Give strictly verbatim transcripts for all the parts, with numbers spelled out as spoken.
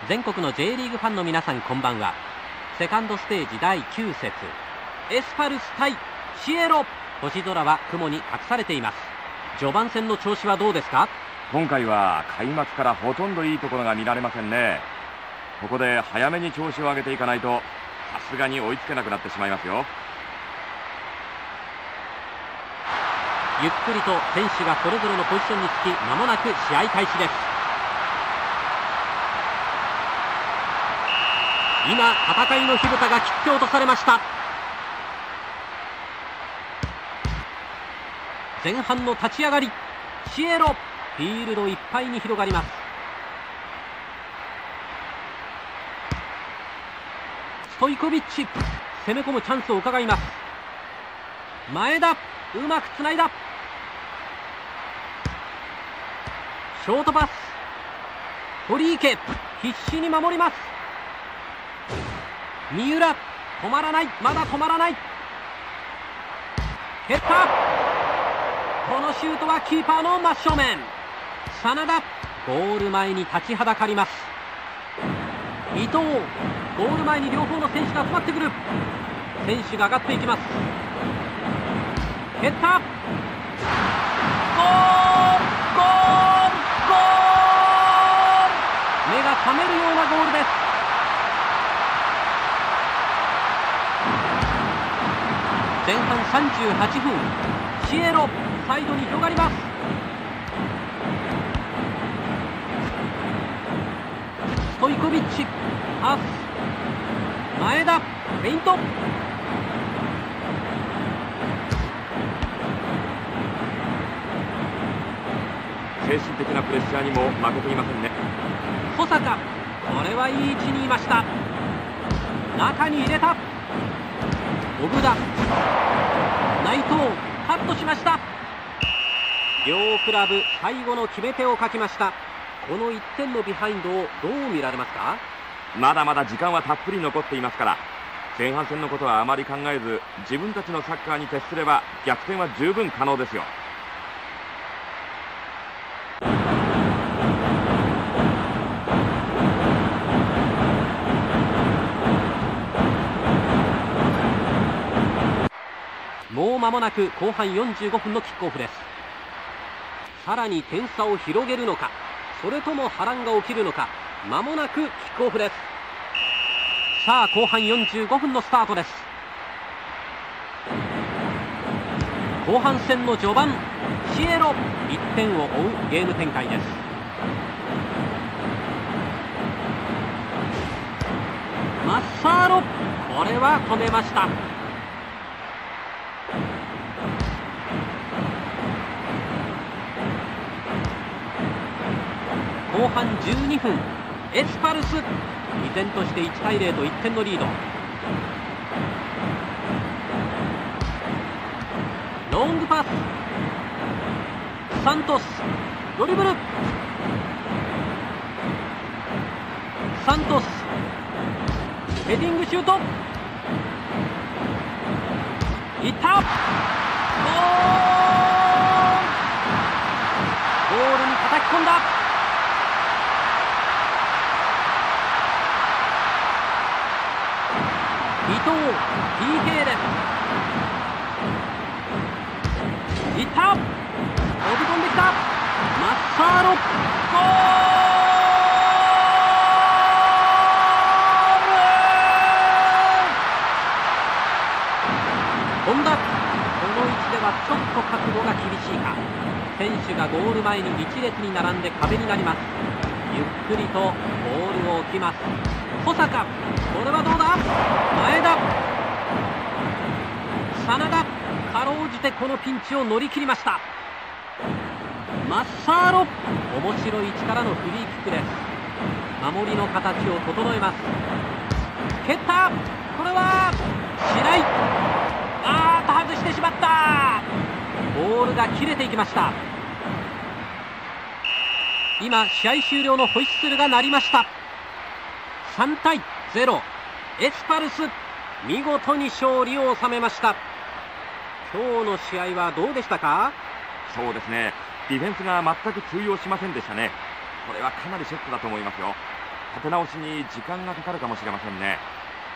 全国の J リーグファンの皆さん、こんばんは。セカンドステージだいきゅう節、エスパルス対シエロ。星空は雲に隠されています。序盤戦の調子はどうですか？ 今回は開幕からほとんどいいところが見られませんね。ここで早めに調子を上げていかないと、さすがに追いつけなくなってしまいますよ。 ゆっくりと選手がそれぞれのポジションにつき、間もなく試合開始です。今、戦いの火蓋が切って落とされました。前半の立ち上がり、シエロ、フィールドいっぱいに広がります。ストイコビッチ、攻め込むチャンスを伺います。前田、うまくつないだ。ショートパス、堀池、必死に守ります。三浦、止まらない、まだ止まらない。蹴った。このシュートはキーパーの真正面。真田、ゴール前に立ちはだかります。伊藤、ゴール前に両方の選手が集まってくる。選手が上がっていきます。蹴った。ゴール、ゴール、ゴール。目が覚めるようなゴールです。前半さんじゅうはちふん、シエロ、サイドに広がります。ストイコビッチ、パス、前田、フェイント。 精神的なプレッシャーにも負けていませんね。 保坂、これはいい位置にいました。中に入れた。小倉、内藤、カットしました。両クラブ最後の決め手を欠きました。このいってんのビハインドをどう見られますか？ まだまだ時間はたっぷり残っていますから、前半戦のことはあまり考えず、自分たちのサッカーに徹すれば逆転は十分可能ですよ。 もう間もなく後半よんじゅうごふんのキックオフです。さらに点差を広げるのか、それとも波乱が起きるのか。間もなくキックオフです。さあ後半よんじゅうごふんのスタートです。後半戦の序盤、シエロ、いってんを追うゲーム展開です。マッサーロ、これは止めました。後半じゅうにふん、エスパルス、依然としていちたいゼロといってんのリード。ロングパス、サントス、ドリブル、サントス、ヘディングシュート、いった。ゴール、ゴールに叩き込んだ。伊藤、ピーケー です。いった。飛び込んできた。マッサーロ、ゴール。本田、この位置ではちょっと角度が厳しいか。選手がゴール前に一列に並んで壁になります。ゆっくりとボールを置きます。保坂、これはどうだ。前田、真田、かろうじてこのピンチを乗り切りました。マッサーロ、面白い位置からのフリーキックです。守りの形を整えます。蹴った。これはしない。あーっと外してしまった。ボールが切れていきました。今試合終了のホイッスルが鳴りました。さんたいゼロ、エスパルス、見事に勝利を収めました。今日の試合はどうでしたか？ そうですね、ディフェンスが全く通用しませんでしたね。これはかなりショックだと思いますよ。 立て直しに時間がかかるかもしれませんね。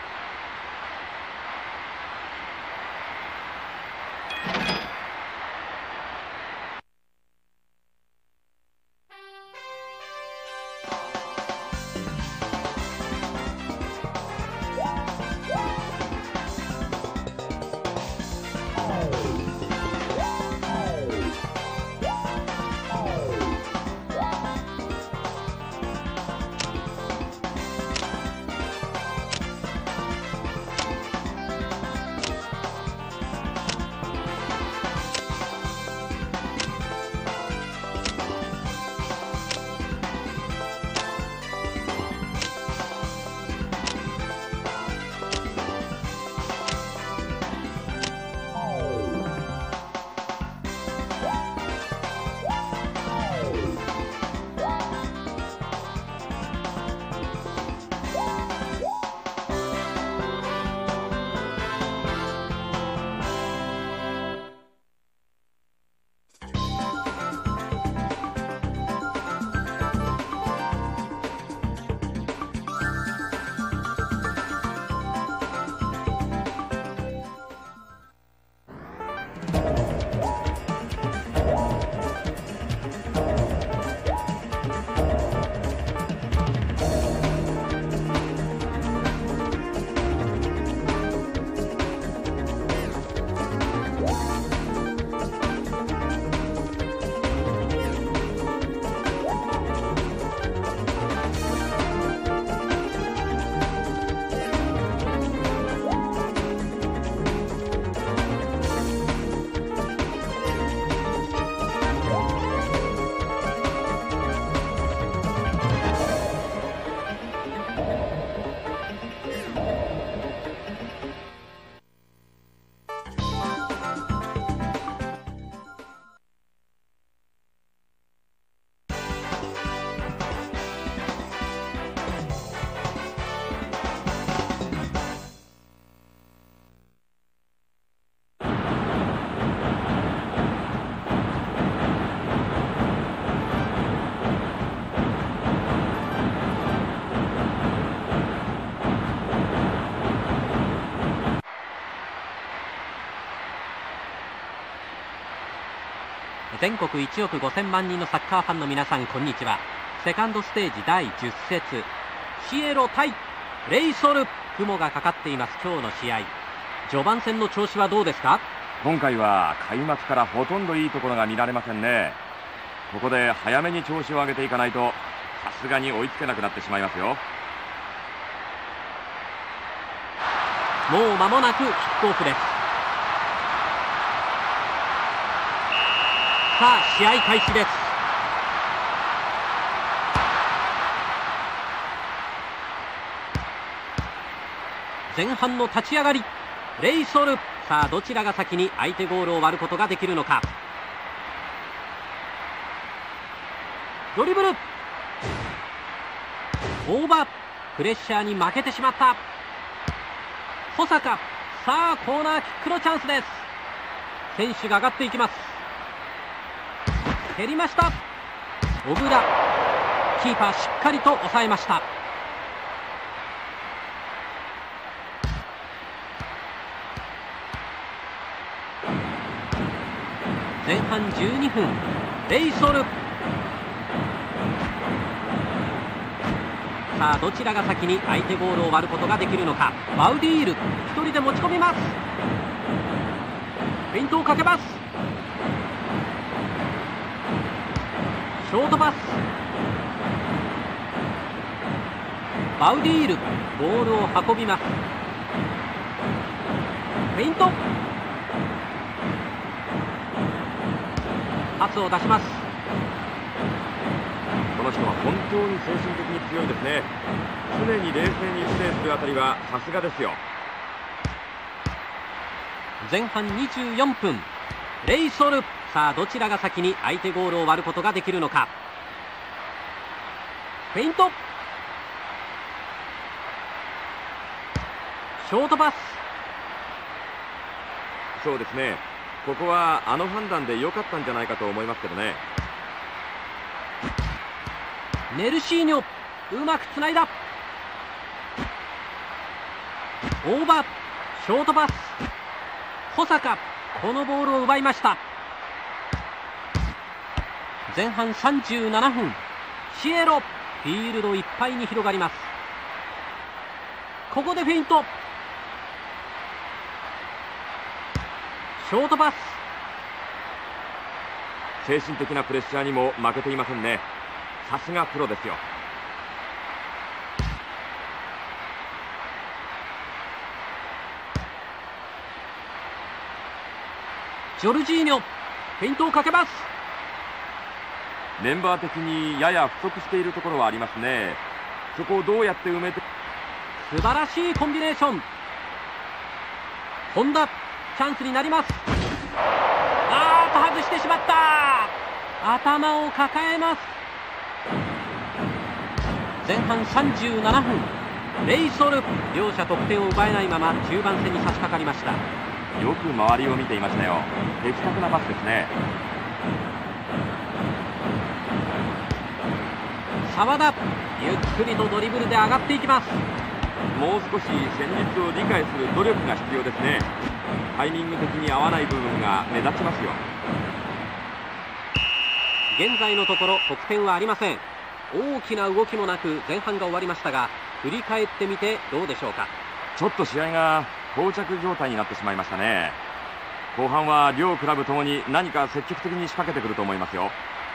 全国いちおくごせんまん人のサッカーファンの皆さん、こんにちは。セカンドステージだいじゅっ節、シエロ対レイソル、雲がかかっています今日の試合。序盤戦の調子はどうですか？ 今回は開幕からほとんどいいところが見られませんね。ここで早めに調子を上げていかないと、さすがに追いつけなくなってしまいますよ。 もう間もなくキックオフです。さあ試合開始です。前半の立ち上がり、レイソル、さあどちらが先に相手ゴールを割ることができるのか。ドリブル、オーバー、プレッシャーに負けてしまった。保坂、さあコーナーキックのチャンスです。選手が上がっていきます。蹴りました。小倉、キーパーしっかりと抑えました。前半じゅうにふん、レイソル、さあどちらが先に相手ゴールを割ることができるのか。バウディール、一人で持ち込みます。フェイントをかけます。ショートパス、バウディール、ボールを運びます。フェイント、パスを出します。 この人は本当に精神的に強いですね。常に冷静にプレーするあたりはさすがですよ。 前半にじゅうよんぷん、レイソル、さあどちらが先に相手ゴールを割ることができるのか。フェイント、ショートパス、 そうですね、ここはあの判断で良かったんじゃないかと思いますけどね。 ネルシーニョ、 うまくつないだ。大場、ショートパス。保坂、このボールを奪いました。前半さんじゅうななふん、シエロ、フィールドいっぱいに広がります。ここでフェイント。ショートパス。 精神的なプレッシャーにも負けていませんね。さすがプロですよ。 ジョルジーニョ、フェイントをかけます。 メンバー的にやや不足しているところはありますね。そこをどうやって埋めて。 素晴らしいコンビネーション。本田、チャンスになります。あーっと外してしまった。頭を抱えます。前半さんじゅうななふん、レイソル、両者得点を奪えないまま中盤戦に差し掛かりました。 よく周りを見ていましたよ。的確なパスですね。 澤田、ゆっくりとドリブルで上がっていきます。 もう少し戦術を理解する努力が必要ですね。タイミング的に合わない部分が目立ちますよ。 現在のところ得点はありません。大きな動きもなく前半が終わりましたが、振り返ってみてどうでしょうか。 ちょっと試合が膠着状態になってしまいましたね。後半は両クラブともに何か積極的に仕掛けてくると思いますよ。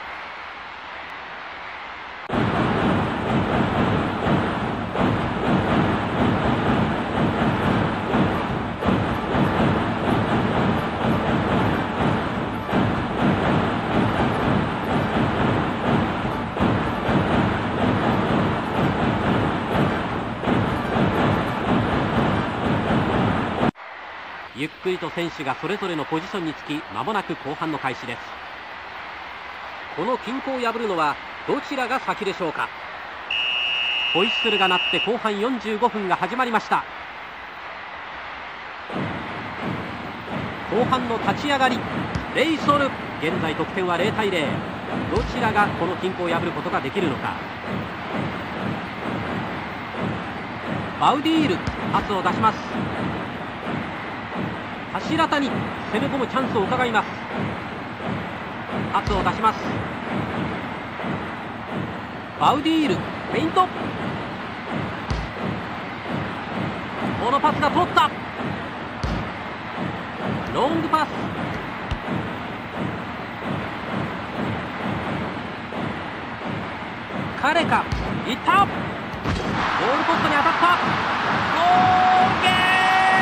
ゆっくりと選手がそれぞれのポジションにつき、間もなく後半の開始です。この均衡を破るのはどちらが先でしょうか。ホイッスルが鳴って後半よんじゅうごふんが始まりました。後半の立ち上がり、レイソル、現在得点はゼロたいゼロ。どちらがこの均衡を破ることができるのか。バウディール、パスを出します。柱谷、攻め込むチャンスを伺います。パスを出します。バウディール、フェイント。このパスが通った。ロングパス。彼か、いった。ゴールポストに当たった。ゴールゲーム。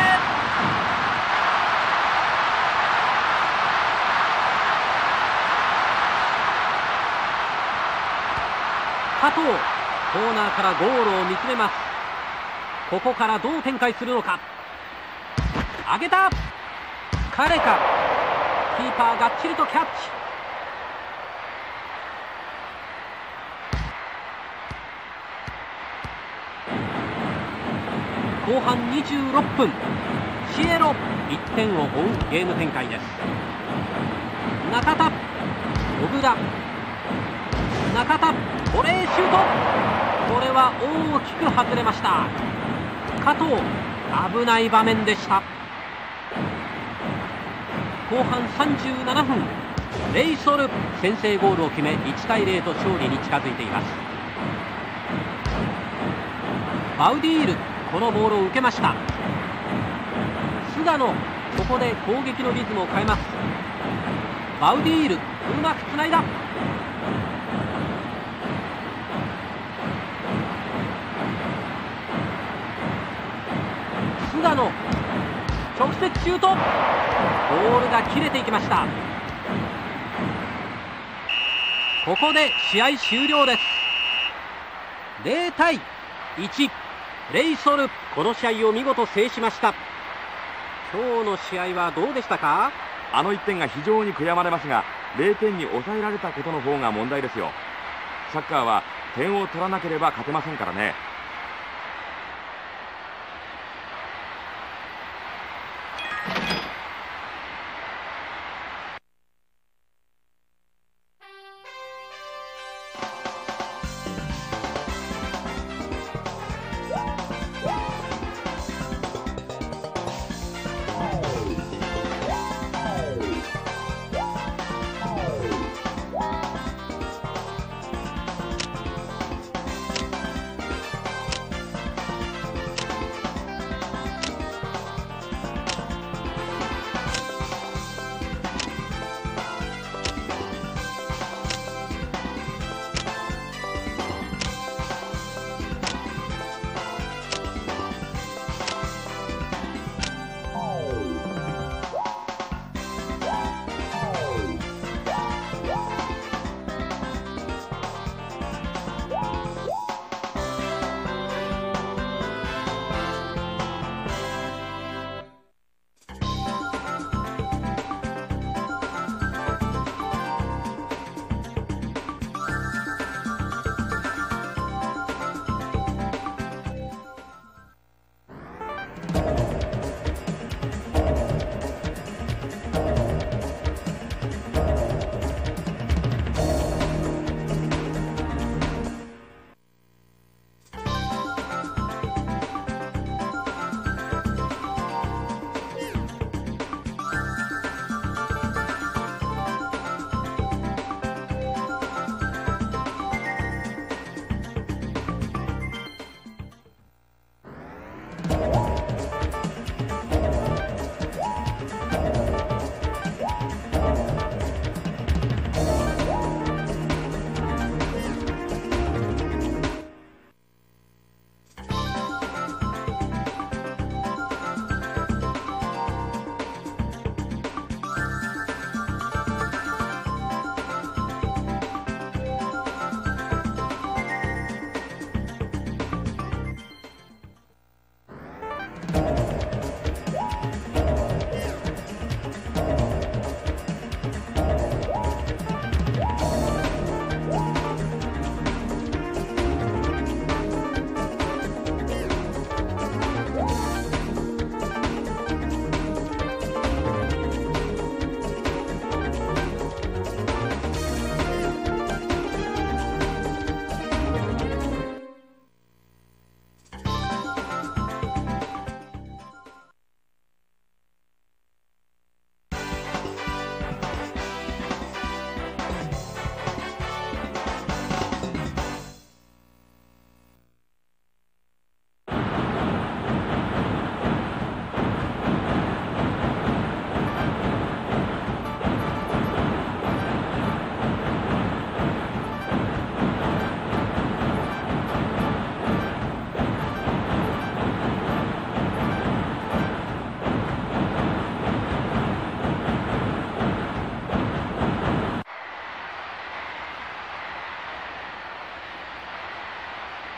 加藤、コーナーからゴールを見つめます。ここからどう展開するのか。上げた。彼か、キーパーがっちりとキャッチ。後半にじゅうろっぷん、シエロ、いってんを追うゲーム展開です。中田、小倉、中田、ボレーシュート。これは大きく外れました。加藤、危ない場面でした。後半さんじゅうななふん、レイソル、先制ゴールを決めいちたいゼロと勝利に近づいています。バウディール、このボールを受けました。菅野、ここで攻撃のリズムを変えます。バウディール、うまくつないだ。菅野、直接シュート。ボールが切れていきました。ここで試合終了です。ゼロたいいち、レイソル、この試合を見事制しました。今日の試合はどうでしたか。 あのいってんが非常に悔やまれますが、ゼロてんに抑えられたことの方が問題ですよ。サッカーは点を取らなければ勝てませんからね。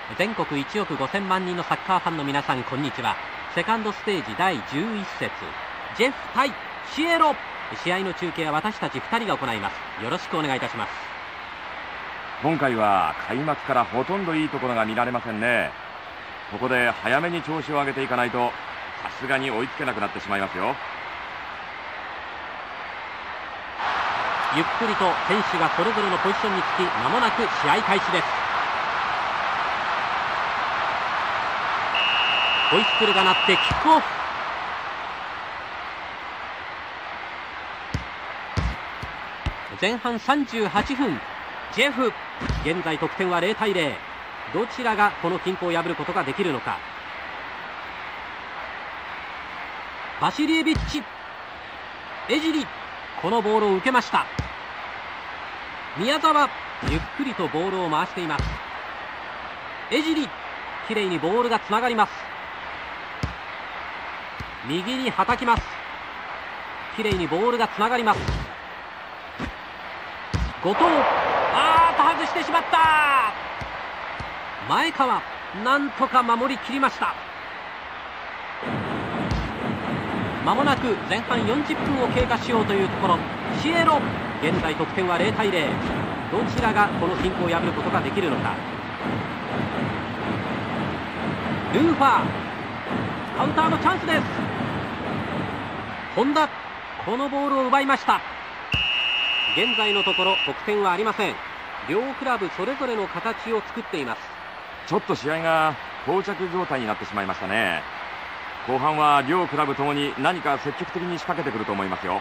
全国いちおくごせんまん人のサッカーファンの皆さん、こんにちは。セカンドステージだいじゅういっ節、ジェフ対シエロ。試合の中継は私たちふたりが行います。よろしくお願いいたします。 今回は開幕からほとんどいいところが見られませんね。ここで早めに調子を上げていかないと、さすがに追いつけなくなってしまいますよ。 ゆっくりと選手がそれぞれのポジションにつき、間もなく試合開始です。ホイッスルが鳴ってキックオフ。前半さんじゅうはっぷん、ジェフ。現在得点はゼロ対ゼロ。どちらがこの均衡を破ることができるのか。バシリエビッチ、エジリ、このボールを受けました。宮澤、ゆっくりとボールを回しています。エジリ、きれいにボールがつながります。右にはたきます。きれいにボールがつながります。後藤、あーっと外してしまった。前川、なんとか守りきりました。まもなく前半よんじゅっぷんを経過しようというところ。シエロ、現在得点はゼロ対ゼロ。どちらがこの均衡を破ることができるのか。ルーファー、カウンターのチャンスです。本田、このボールを奪いました。現在のところ得点はありません。両クラブそれぞれの形を作っています。 ちょっと試合が膠着状態になってしまいましたね。後半は両クラブともに何か積極的に仕掛けてくると思いますよ。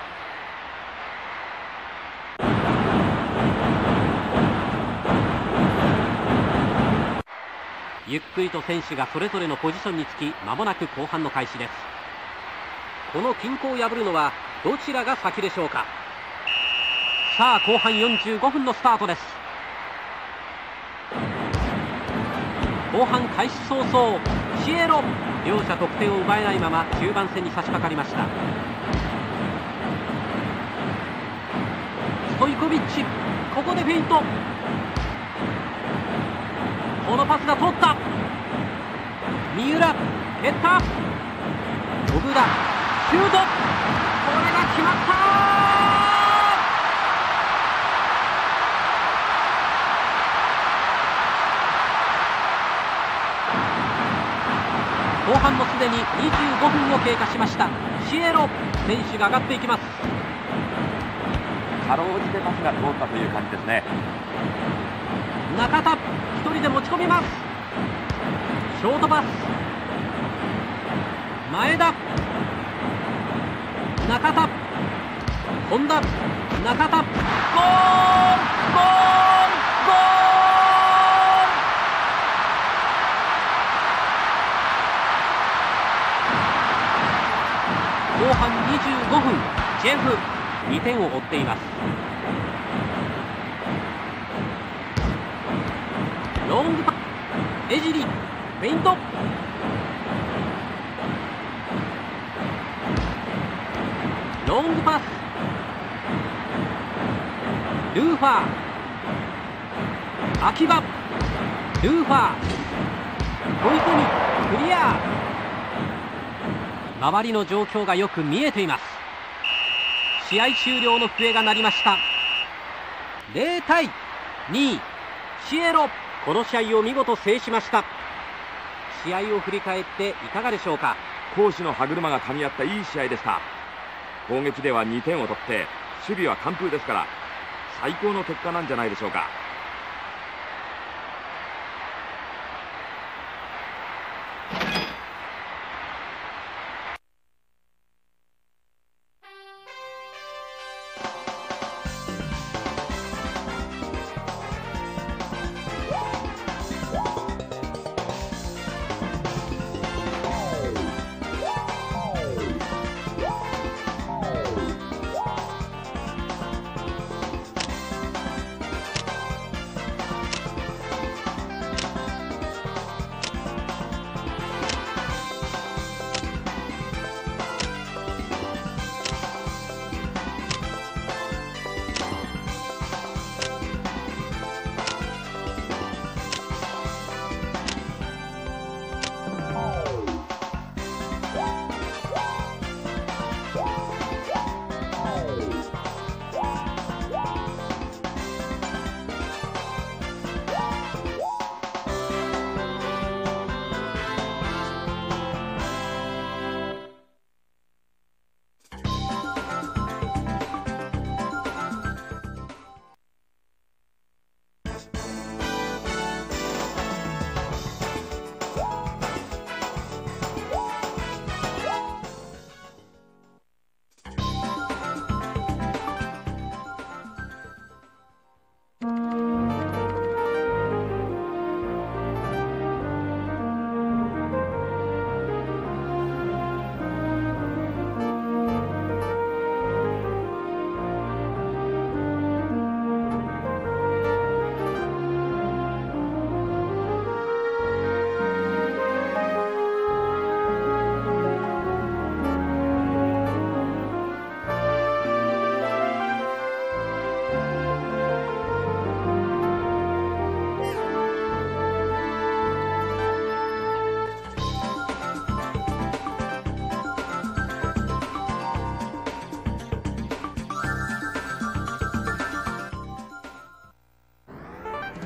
ゆっくりと選手がそれぞれのポジションにつき、間もなく後半の開始です。この均衡を破るのはどちらが先でしょうか。さあ後半よんじゅうごふんのスタートです。後半開始早々、シエロ、両者得点を奪えないまま中盤戦に差し掛かりました。ストイコビッチ、ここでフェイント。このパスが通った。三浦、蹴った。小倉、シュート、これが決まった。後半もすでににじゅうごふんを経過しました。シエロ、選手が上がっていきます。 かろうじてパスが通ったという感じですね。 中田、一人で持ち込みます。ショートパス、前田、中田、本田、中田、ゴール、ゴール、ゴール。後半にじゅうごふん、ジェフ、にてんを追っています。ロングパス、エジリ、フェイント。ロングパス、ルーファー、秋葉、ルーファー、取り込み、クリア。周りの状況がよく見えています。試合終了の笛が鳴りました。ゼロ対に、シエロ、この試合を見事制しました。試合を振り返っていかがでしょうか。 攻守の歯車が噛み合ったいい試合でした。攻撃ではにてんを取って守備は完封ですから、最高の結果なんじゃないでしょうか。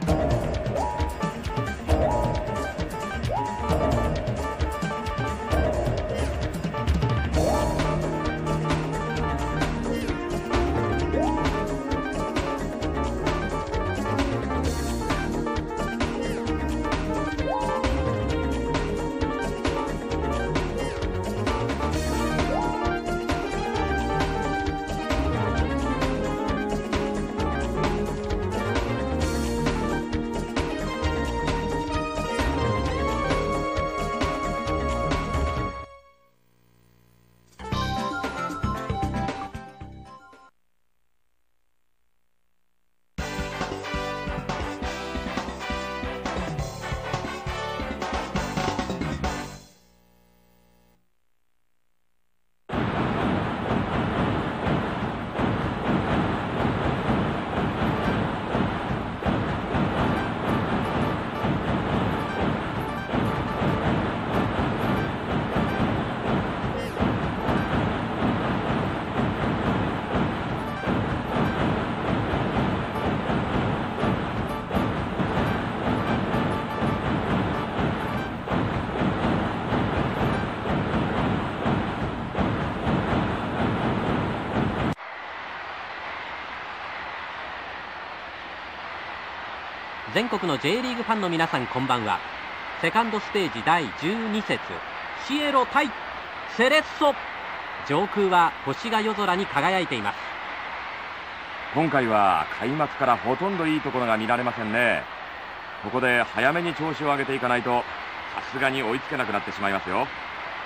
全国の J リーグファンの皆さん、こんばんは。セカンドステージだいじゅうに節、シエロ対セレッソ。上空は星が夜空に輝いています。 今回は開幕からほとんどいいところが見られませんね。ここで早めに調子を上げていかないと、さすがに追いつけなくなってしまいますよ。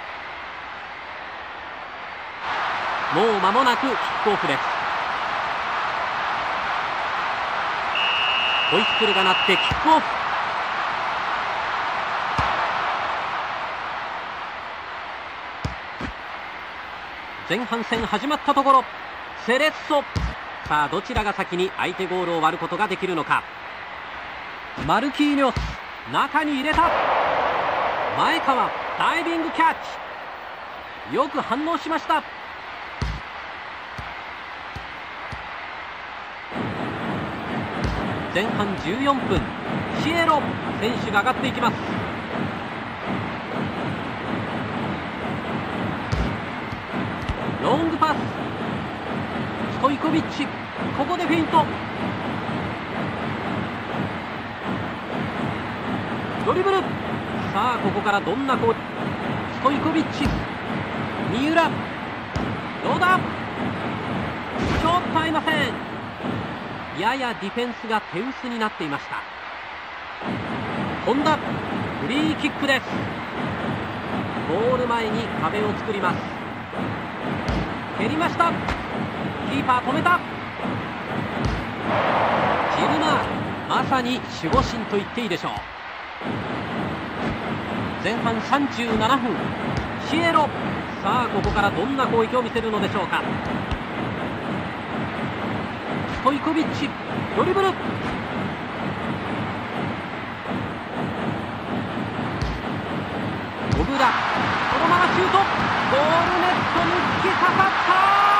もう間もなくキックオフです。ホイッスルが鳴ってキックオフ。前半戦始まったところ、セレッソ。さあどちらが先に相手ゴールを割ることができるのか。マルキーニョス、中に入れた。前川ダイビングキャッチ、よく反応しました。前半じゅうよんぷん、シエロ選手が上がっていきます。ロングパス、ストイコビッチ、ここでフェイント。ドリブル、さあここからどんな攻撃。ストイコビッチ、三浦、どうだ、ちょっと合いません。ややディフェンスが手薄になっていました。本田、フリーキックです。ゴール前に壁を作ります。蹴りました。キーパー止めた。ジルナー、まさに守護神と言っていいでしょう。前半さんじゅうななふん、シエロ。さあここからどんな攻撃を見せるのでしょうか。ストイコビッチ、ドリブル。小倉、このままシュート。ゴールネットに突き刺さった。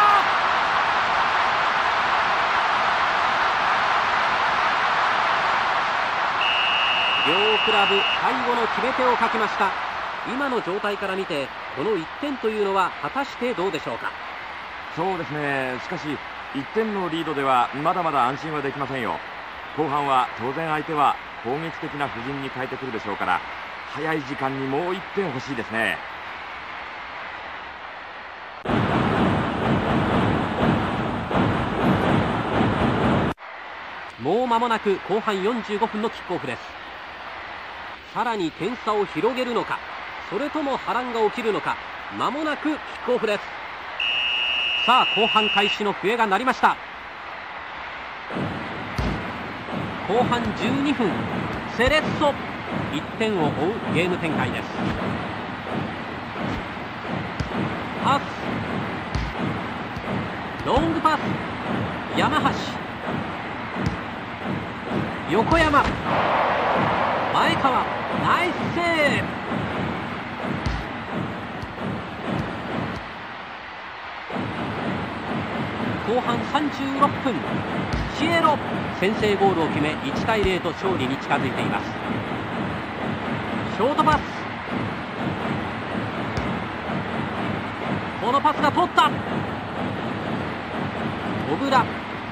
両クラブ最後の決め手を欠きました。今の状態から見てこのいってんというのは果たしてどうでしょうか。 そうですね、しかしいってんのリードではまだまだ安心はできませんよ。後半は当然相手は攻撃的な布陣に変えてくるでしょうから、早い時間にもういってん欲しいですね。 もう間もなく後半よんじゅうごふんのキックオフです。さらに点差を広げるのか、それとも波乱が起きるのか。間もなくキックオフです。さあ後半開始の笛が鳴りました。後半じゅうにふん、セレッソいってんを追うゲーム展開です。パス、ロングパス、山橋、横山、前川、ナイスセーブ。後半さんじゅうろっぷん、 シエロ、先制ゴールを決めいちたいゼロと勝利に近づいています。ショートパス、このパスが通った。小倉、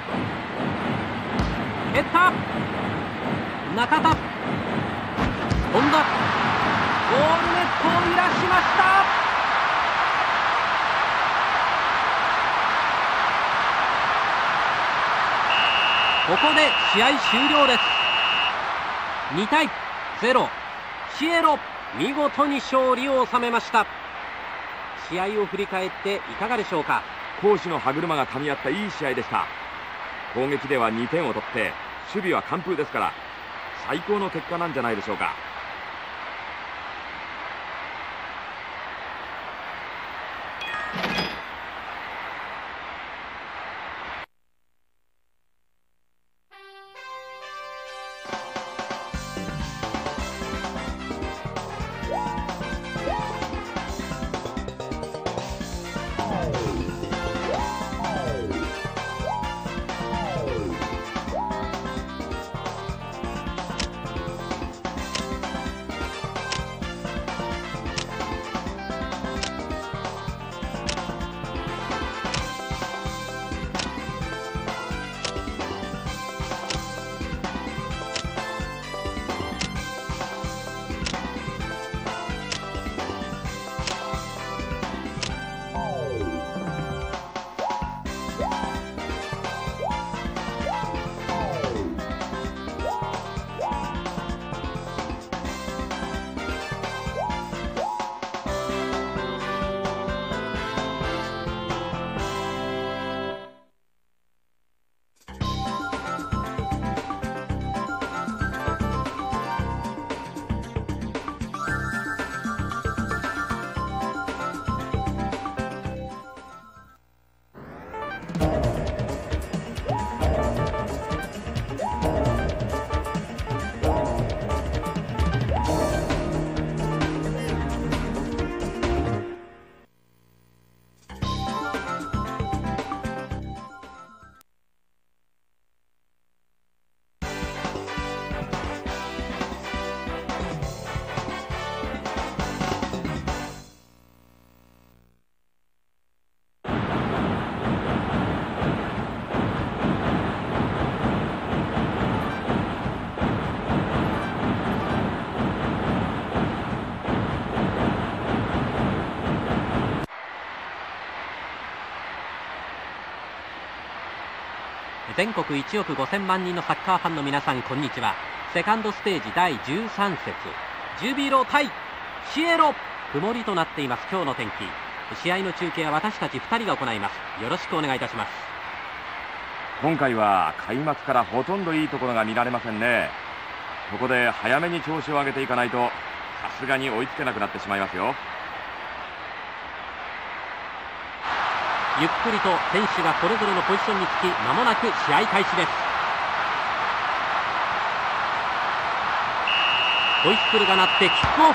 蹴った、中田、本田、ゴールネットを揺らしました。ここで試合終了です。にたいゼロ、シエロ見事に勝利を収めました。試合を振り返っていかがでしょうか。 攻守の歯車が噛み合ったいい試合でした。攻撃ではにてんを取って守備は完封ですから、最高の結果なんじゃないでしょうか。 全国いちおくごせんまん人のサッカーファンの皆さん、こんにちは。セカンドステージだいじゅうさん節、ジュビロ対シエロ、曇りとなっています。今日の天気。試合の中継は私たちふたりが行います。よろしくお願いいたします。 今回は開幕からほとんどいいところが見られませんね。ここで早めに調子を上げていかないと、さすがに追いつけなくなってしまいますよ。 ゆっくりと選手がそれぞれのポジションにつき、間もなく試合開始です。ホイッスルが鳴ってキックオフ。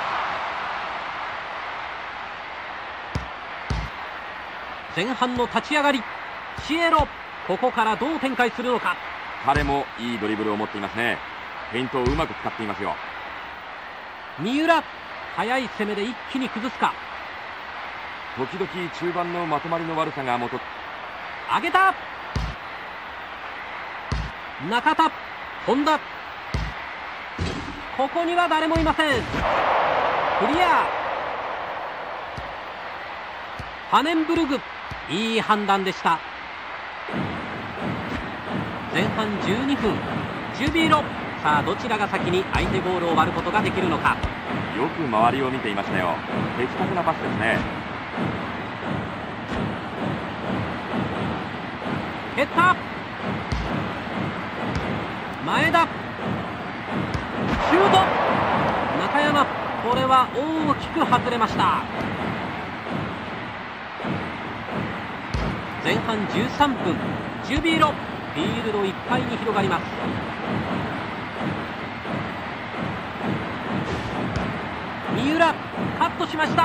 前半の立ち上がり、シエロ、ここからどう展開するのか。 彼もいいドリブルを持っていますね。フェイントをうまく使っていますよ。 三浦、速い攻めで一気に崩すか。 時々中盤のまとまりの悪さが元。 上げた。中田、本田、ここには誰もいません。クリア。ファネンブルグ、いい判断でした。前半じゅうにふん、ジュビロ、さあどちらが先に相手ゴールを割ることができるのか。 よく周りを見ていましたよ。的確なパスですね。 蹴った。前田、シュート。中山、これは大きく外れました。前半じゅうさんぷん、ジュビロ、フィールドいっぱいに広がります。三浦、カットしました。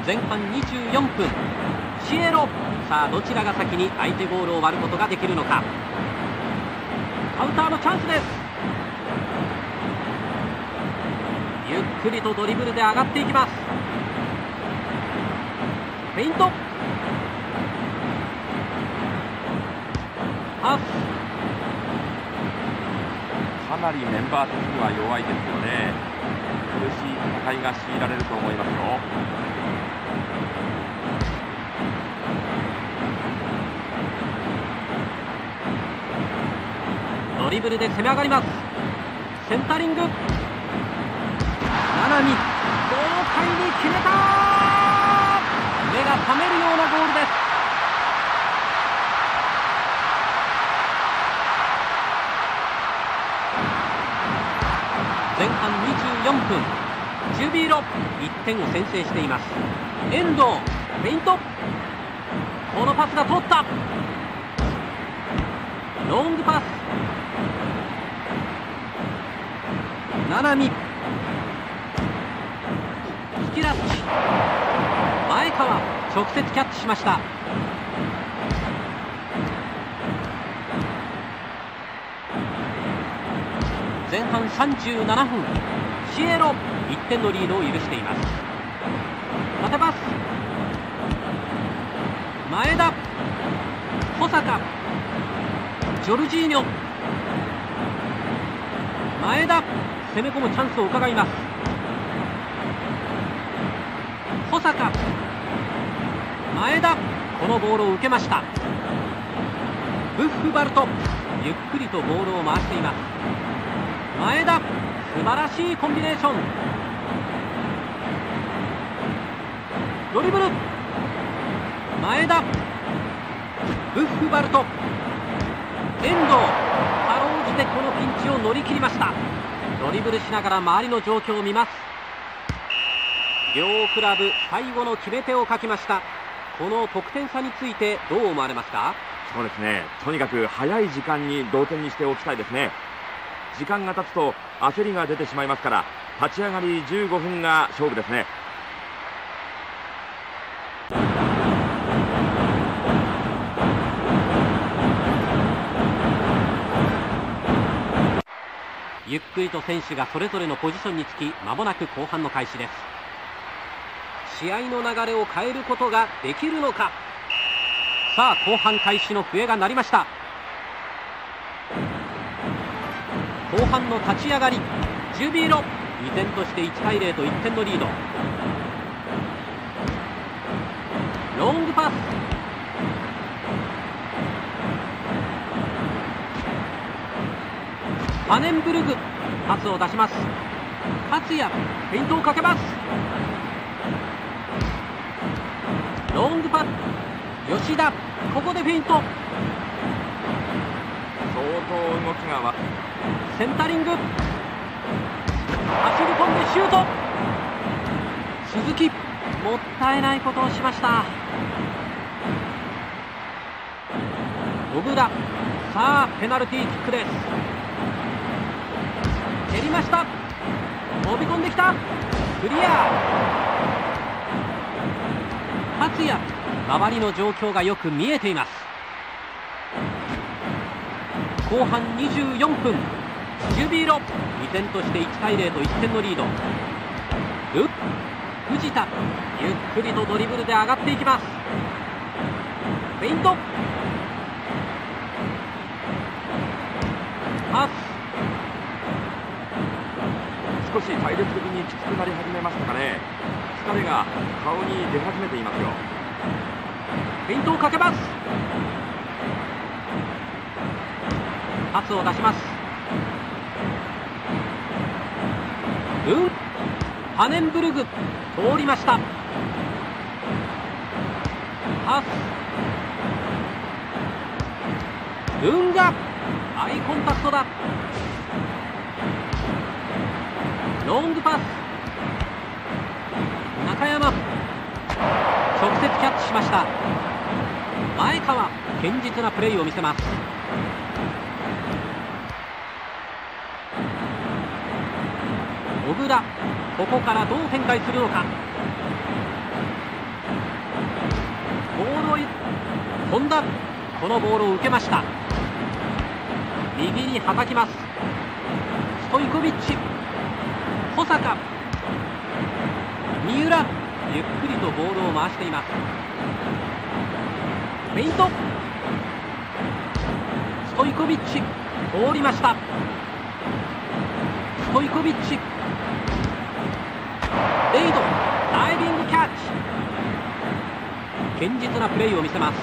前半にじゅうよんぷん、シエロ。さあどちらが先に相手ゴールを割ることができるのか。カウンターのチャンスです。ゆっくりとドリブルで上がっていきます。フェイント、パス。 かなりメンバー的には弱いですよね。苦しい戦いが強いられると思いますよ。 ドリブルで攻め上がります。センタリング、ナナミ豪快に決めた。目が覚めるようなゴールです。前半にじゅうよんぷん、ジュビロいってんを先制しています。遠藤、フェイント、このパスが通った。ロングパス、ナナミ、スキラッチ、前川、直接キャッチしました。前半さんじゅうななふん、シエロいってんのリードを許しています。縦パス、前田、保坂、ジョルジーニョ、前田、攻め込むチャンスを伺います。保坂、前田、このボールを受けました。ブッフバルト、ゆっくりとボールを回しています。前田、素晴らしいコンビネーション。ドリブル、前田、ブッフバルト、遠藤、かろうじてこのピンチを乗り切りました。ドリブルしながら周りの状況を見ます。両クラブ最後の決め手を欠きました。この得点差についてどう思われますか？ そうですね、とにかく早い時間に同点にしておきたいですね。時間が経つと焦りが出てしまいますから、立ち上がりじゅうごふんが勝負ですね。 ゆっくりと選手がそれぞれのポジションにつき、間もなく後半の開始です。試合の流れを変えることができるのか。さあ後半開始の笛が鳴りました。後半の立ち上がり、ジュビロ依然としていちたいゼロといってんのリード。ロングパス、ファネンブルグ、パスを出します。勝也、フェイントをかけます。ロングパス、吉田、ここでフェイント。 相当動きがわセンタリング、走り込んでシュート。鈴木、もったいないことをしました。小倉、さあペナルティーキックです。蹴りました。飛び込んできた。クリア。勝也、周りの状況がよく見えています。後半にじゅうよんぷん、ジュビロ依然としていちたいゼロといってんのリード。う藤田、ゆっくりとドリブルで上がっていきます。フェイント、パス。 少し体力的にきつくなり始めましたかね。疲れが顔に出始めていますよ。 フェイントをかけます。パスを出します。うんハネンブルグ、通りました。パス、運河、アイコンタクトだ。ロングパス、中山、直接キャッチしました。前川、堅実なプレーを見せます。小倉、ここからどう展開するのか。 ボールを飛んだ。このボールを受けました。右にはたきます。ストイコビッチ、保坂、三浦、ゆっくりとボールを回しています。フェイント、ストイコビッチ、通りました。ストイコビッチ、レイド、ダイビングキャッチ。堅実なプレーを見せます。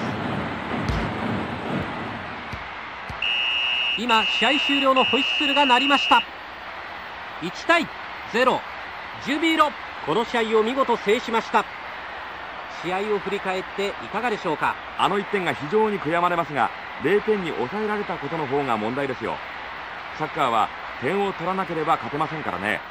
今試合終了のホイッスルが鳴りました。いちたいゼロ、ジュビロ、この試合を見事制しました。試合を振り返っていかがでしょうか。 あのいってんが非常に悔やまれますが、ゼロてんに抑えられたことの方が問題ですよ。サッカーは点を取らなければ勝てませんからね。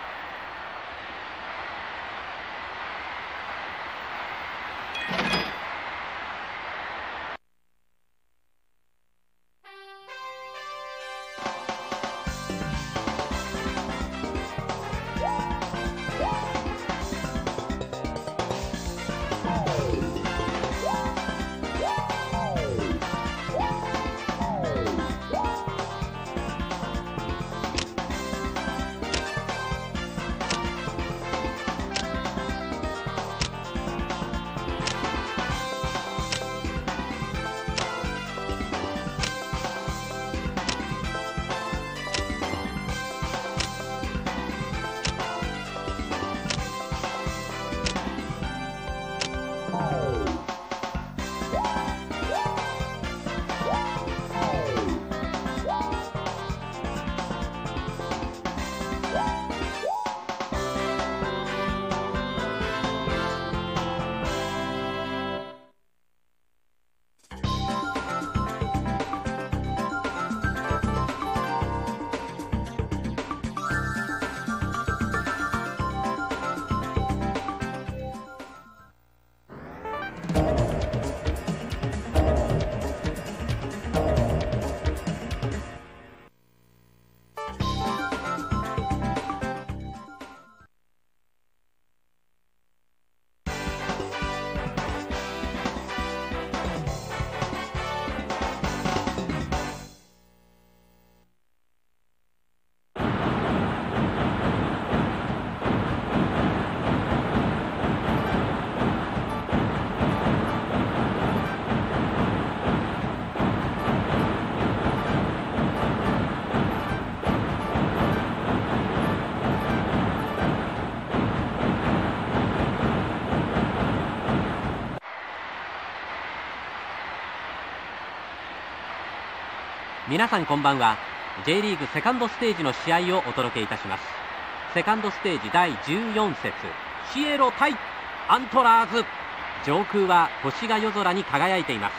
皆さんこんばんは。 J リーグセカンドステージの試合をお届けいたします。セカンドステージだいじゅうよん節、シエロ対アントラーズ。上空は星が夜空に輝いています。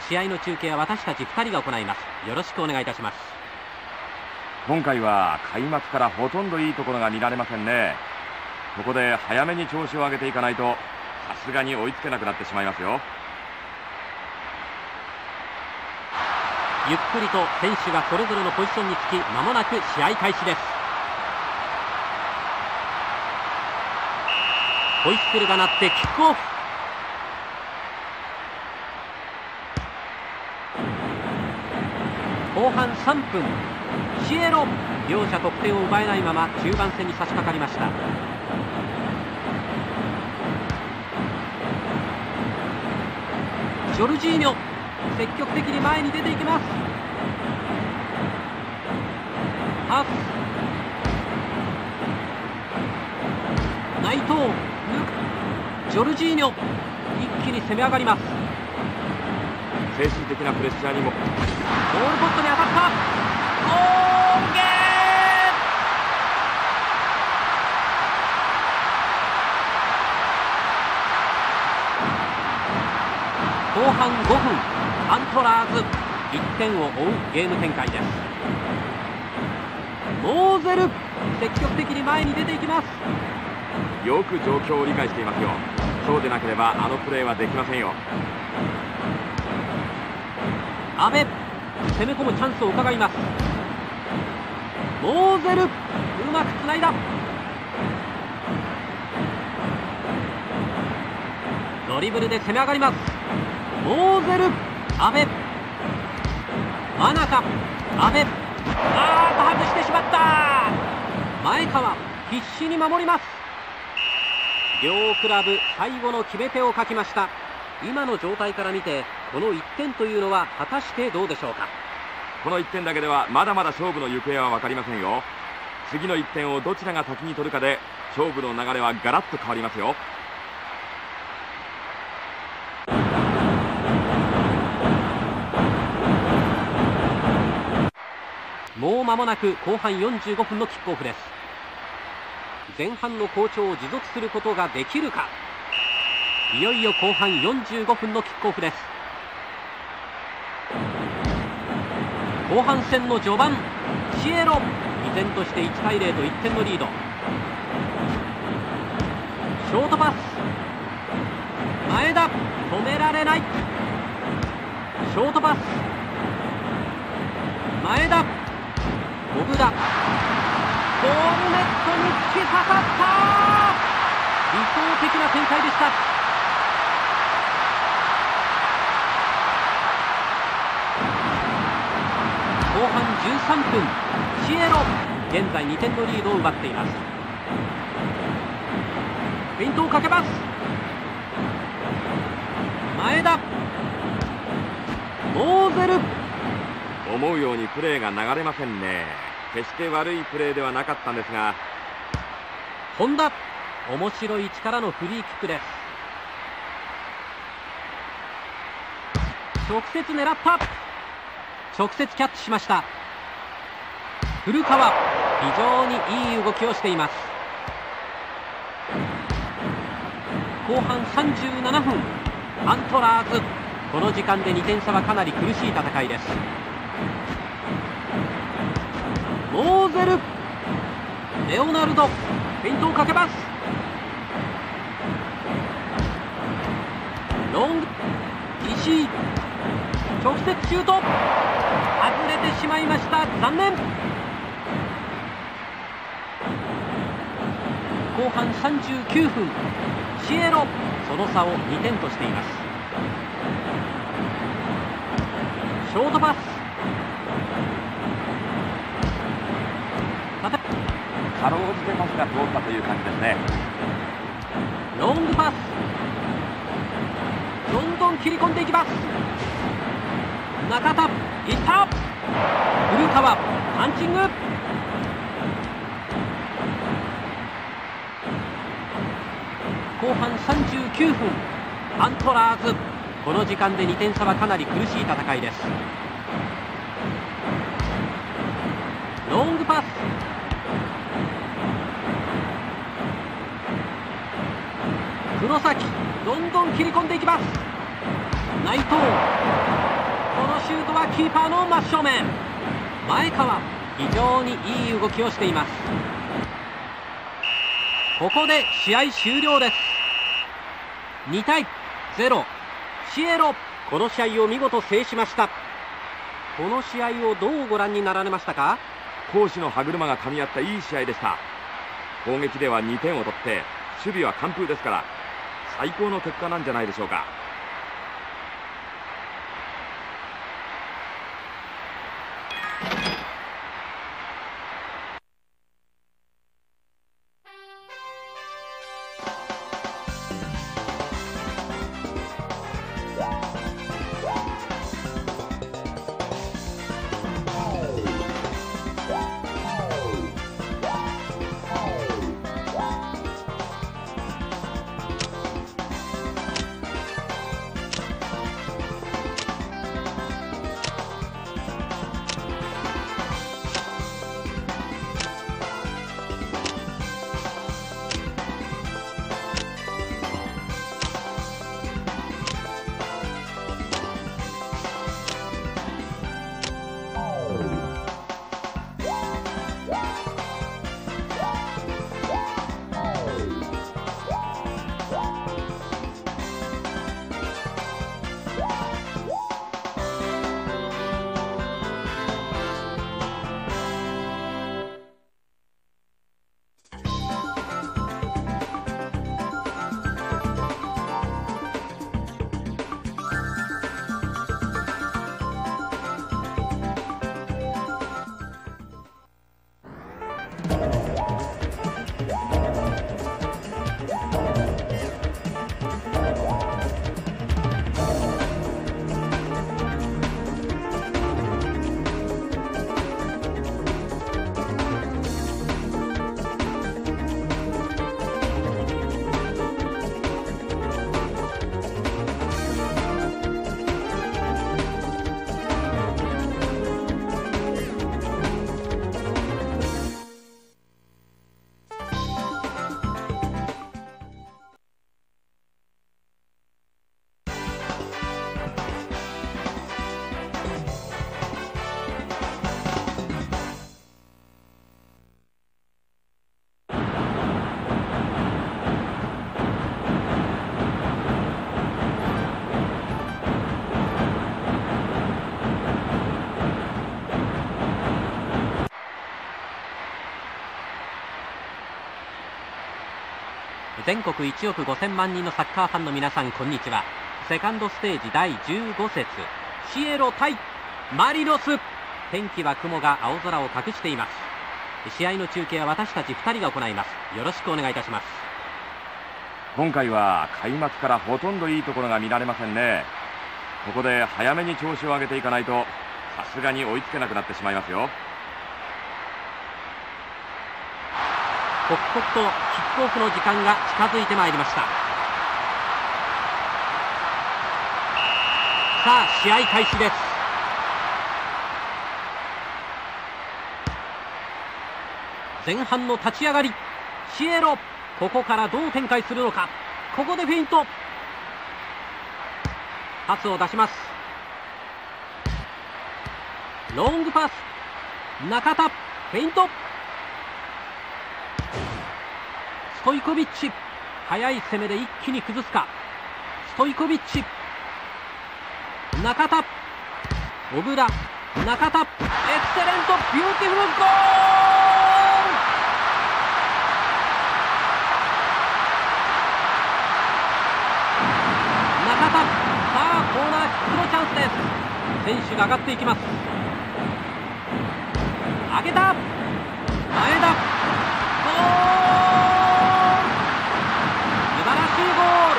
試合の中継は私たちふたりが行います。よろしくお願いいたします。 今回は開幕からほとんどいいところが見られませんね。ここで早めに調子を上げていかないとさすがに追いつけなくなってしまいますよ。 ゆっくりと選手がそれぞれのポジションにつき、間もなく試合開始です。ホイッスルが鳴ってキックオフ。後半さんぷん、シエロ、両者得点を奪えないまま中盤戦に差し掛かりました。ジョルジーニョ、積極的に前に出ていきます。パス、内藤、ジョルジーニョ、一気に攻め上がります。 精神的なプレッシャーにも。 ゴールポストに当たった。ゴールゲー。後半ごふん、アントラーズいってんを追うゲーム展開です。モーゼル、積極的に前に出ていきます。 よく状況を理解していますよ。そうでなければあのプレーはできませんよ。 阿部、攻め込むチャンスを伺います。モーゼル、うまくつないだ。ドリブルで攻め上がります。 モーゼル、阿部、真中、阿部、あーっと外してしまった。前川必死に守ります。両クラブ最後の決め手を欠きました。今の状態から見てこのいってんというのは果たしてどうでしょうか。 このいってんだけではまだまだ勝負の行方は分かりませんよ。次のいってんをどちらが先に取るかで勝負の流れはガラッと変わりますよ。 もう間もなく後半よんじゅうごふんのキックオフです。前半の好調を持続することができるか。いよいよ後半よんじゅうごふんのキックオフです。後半戦の序盤、シエロ依然としていちたいゼロといってんのリード。ショートパス、前田、止められない。ショートパス、前田、小倉、ゴールネットに突き刺さった。理想的な展開でした。後半じゅうさんぷん、シエロ現在にてんのリードを奪っています。フェイントをかけます。前田、モーゼル、 思うようにプレーが流れませんね。決して悪いプレーではなかったんですが。 本田、面白い位置からのフリーキックです。直接狙った。直接キャッチしました。古川、非常にいい動きをしています。後半さんじゅうななふん、アントラーズ、この時間でにてん差はかなり苦しい戦いです。モーゼル、レオナルド、フェイントをかけます。ロング、石井、直接シュート、外れてしまいました。残念。後半さんじゅうきゅうふん、シエロ、その差をにてんとしています。ショートパス、 かろうじてパスが通ったという感じですね。 ロングパス、どんどん切り込んでいきます。中田、いった。古川、パンチング。後半さんじゅうきゅうふん、アントラーズ、この時間でにてん差はかなり苦しい戦いです。ロングパス、黒崎、どんどん切り込んでいきます。内藤、このシュートはキーパーの真正面。前川、非常にいい動きをしています。ここで試合終了です。にたいゼロ、シエロ、この試合を見事制しました。この試合をどうご覧になられましたか。 攻守の歯車が噛み合ったいい試合でした。攻撃ではにてんを取って守備は完封ですから、最高の結果なんじゃないでしょうか。 全国いちおくごせんまん人のサッカーファンの皆さん、こんにちは。セカンドステージだいじゅうご節、シエロ対マリノス。天気は雲が青空を隠しています。試合の中継は私たちふたりが行います。よろしくお願いいたします。 今回は開幕からほとんどいいところが見られませんね。ここで早めに調子を上げていかないと、さすがに追いつけなくなってしまいますよ。 刻々とキックオフの時間が近づいてまいりました。さあ、試合開始です。前半の立ち上がり、シエロ、ここからどう展開するのか。ここでフェイント、パスを出します。ロングパス、中田、フェイント、ストイコビッチ、速い攻めで一気に崩すか。ストイコビッチ、中田、小倉、中田、エクセレント、ビューティフルゴール。中田、さあコーナーキックのチャンスです。選手が上がっていきます。上げた、前田、ゴール。素晴らしいゴール。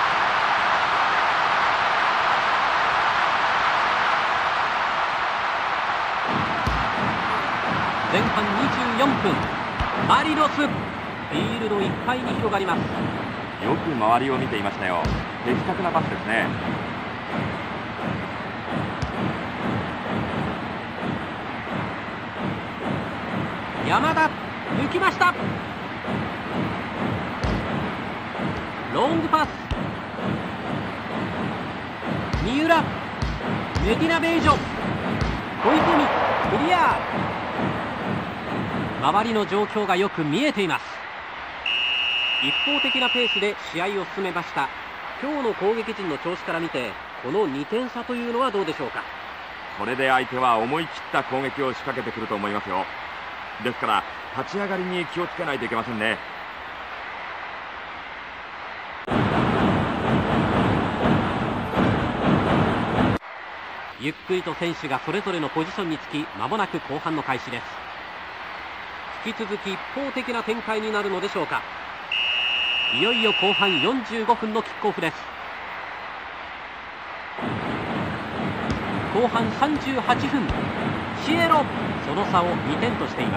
前半にじゅうよんぷん、マリノス、フィールドいっぱいに広がります。 よく周りを見ていましたよ。的確なパスですね。 山田、抜きました。ロングパス、三浦、メディナベージョ、小泉、クリア。周りの状況がよく見えています。一方的なペースで試合を進めました。今日の攻撃陣の調子から見て、このにてん差というのはどうでしょうか。 これで相手は思い切った攻撃を仕掛けてくると思いますよ。ですから立ち上がりに気をつけないといけませんね。 ゆっくりと選手がそれぞれのポジションにつき、間もなく後半の開始です。引き続き一方的な展開になるのでしょうか。いよいよ後半よんじゅうごふんのキックオフです。後半さんじゅうはちふん、シエロ、その差をにてんとしています。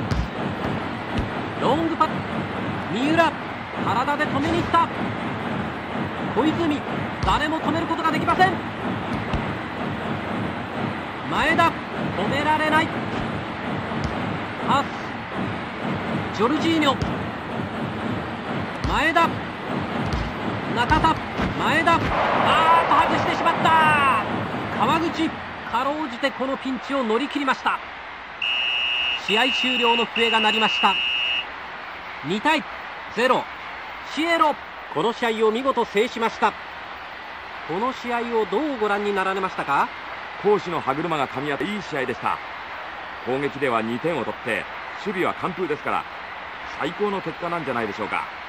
ロングパス、三浦、体で止めに行った。小泉、誰も止めることができません。前田、止められない。パス、ジョルジーニョ、前田、中田、前田、あーっと外してしまった。川口、かろうじてこのピンチを乗り切りました。試合終了の笛が鳴りました。にたいゼロ、シエロ、この試合を見事制しました。この試合をどうご覧になられましたか。 攻守の歯車が噛み合っていい試合でした。攻撃ではにてんを取って守備は完封ですから、最高の結果なんじゃないでしょうか。